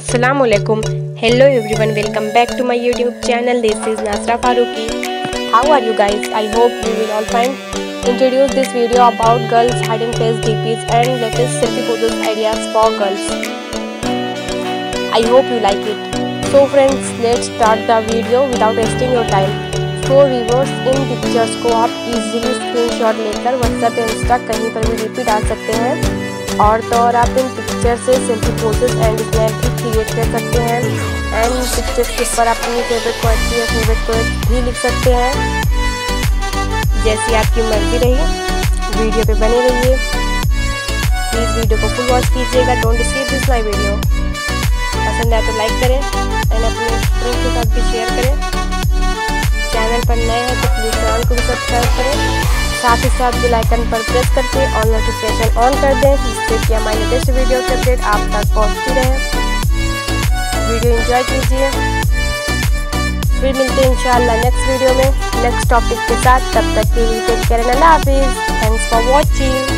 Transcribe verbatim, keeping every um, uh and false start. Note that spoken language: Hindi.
Assalamualaikum. Hello everyone, welcome back to my YouTube channel. This is Nasra Faruqi. How are you guys? I hope you will all fine. Introduce this video about girls hiding face D Ps and latest selfie poses ideas for girls. I hope you like it. So friends, let's start the video without wasting your time. So viewers, इन पिक्चर्स को आप इजीली स्क्रीनशॉट लेकर व्हाट्सएप या इंस्टा कहीं पर भी डीपी डाल सकते हैं और तो और आप इन पिक्चर से सेल्फी पोजेस एंड स्नैप भी क्रिएट कर सकते हैं एंड पिक्चर्स के ऊपर अपनी फेवरेट क्वालिटी या फेवरेट कोट भी लिख सकते हैं। जैसी आपकी मर्जी रही, वीडियो पे बने रहिए। प्लीज़ वीडियो को फुल वॉच कीजिएगा। Don't miss this my video. पसंद आए तो लाइक करें एंड अपने फ्रेंड्स के साथ भी शेयर करें। चैनल पर नए हैं तो प्लीज़ चैनल को भी सब्सक्राइब करें, साथ ही साथ बेल आइकन पर प्रेस करके ऑल नोटिफिकेशन ऑन कर दें जिससे कि हमारी लेटेस्ट वीडियो की अपडेट आप तक पहुंचती रहे। वीडियो एंजॉय कीजिए। फिर मिलते हैं इंशाल्लाह नेक्स्ट वीडियो में नेक्स्ट टॉपिक के साथ। तब तक के लिए टेक केयर एंड अल्लाह हाफिज़। Thanks for watching.